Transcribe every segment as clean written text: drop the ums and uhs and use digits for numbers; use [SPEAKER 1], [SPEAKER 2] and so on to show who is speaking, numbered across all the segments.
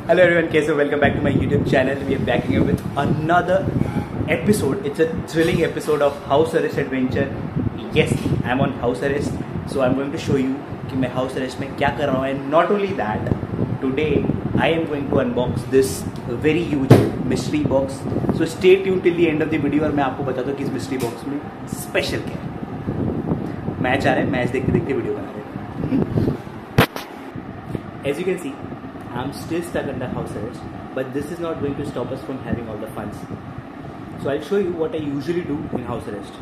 [SPEAKER 1] Hello everyone, कैसे हो? Welcome back to my YouTube channel. We are back again with another episode. It's a thrilling episode of House Arrest Adventure. Yes, I'm on house arrest. So I'm going to show you कि मैं house arrest में क्या कर रहा हूँ. And not only that, today I am going to unbox this very huge mystery box. So stay tuned till the end of the video और मैं आपको बताता हूँ कि इस mystery box में special क्या है. मैच आ रहा है, मैच देखते देखते वीडियो बना रहे हैं. As you can see, I'm still stuck under house arrest, but this is not going to stop us from having all the funs. So I'll show you what I usually do in house arrest.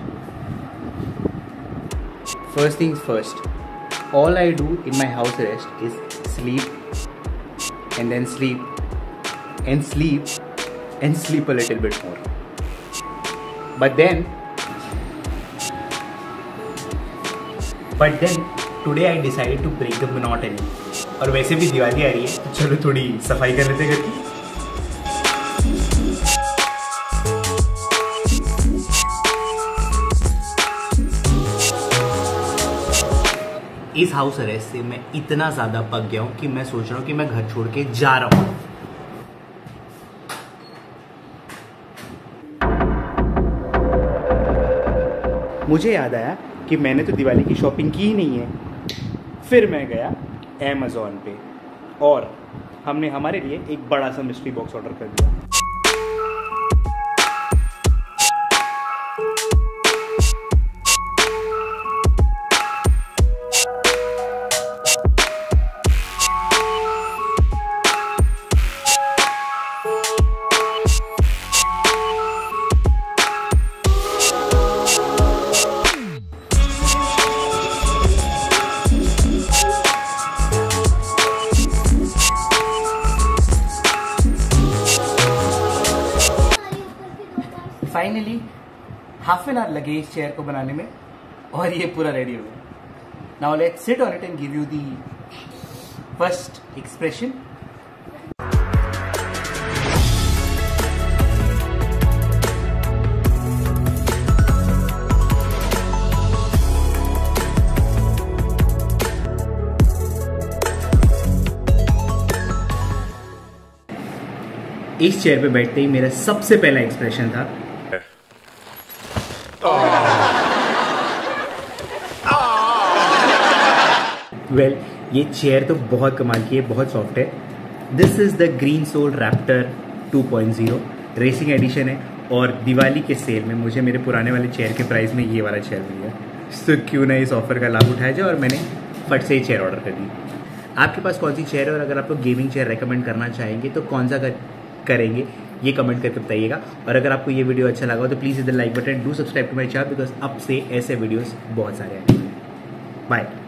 [SPEAKER 1] First things first, all I do in my house arrest is sleep and then sleep and sleep and sleep a little bit more. But then today I decided to break the monotony. और वैसे भी दिवाली आ रही है तो चलो थोड़ी सफाई कर लेते घर की. इस हाउस अरेस्ट से मैं इतना ज्यादा पक गया हूं कि मैं सोच रहा हूं कि मैं घर छोड़ के जा रहा हूं. मुझे याद आया कि मैंने तो दिवाली की शॉपिंग की ही नहीं है. फिर मैं गया Amazon पे और हमने हमारे लिए एक बड़ा सा मिस्ट्री बॉक्स ऑर्डर कर दिया. फाइनली हाफ एन आवर लगे इस चेयर को बनाने में और ये पूरा रेडी हो गया. Now let's sit on it and give you the first expression. इस चेयर पे बैठते ही मेरा सबसे पहला एक्सप्रेशन था वेल, ये चेयर तो बहुत कमाल की है, बहुत सॉफ्ट है. This is the green soul raptor 2.0 racing edition है और दिवाली के सेल में मुझे मेरे पुराने वाले चेयर के प्राइस में ये वाला चेयर मिल गया. तो क्यों ना इस ऑफर का लाभ उठाया जाए और मैंने फट से ही चेयर ऑर्डर कर दी. आपके पास कौन सी चेयर है और अगर आप लोग गेमिंग चेयर रेकमेंड करना चाहेंगे तो कौन सा करेंगे ये कमेंट करके बताइएगा. और अगर आपको ये वीडियो अच्छा लगा हो तो प्लीज़ इधर like button, do subscribe to my channel because अब से ऐसे वीडियोस बहुत सारे आएंगे. बाय.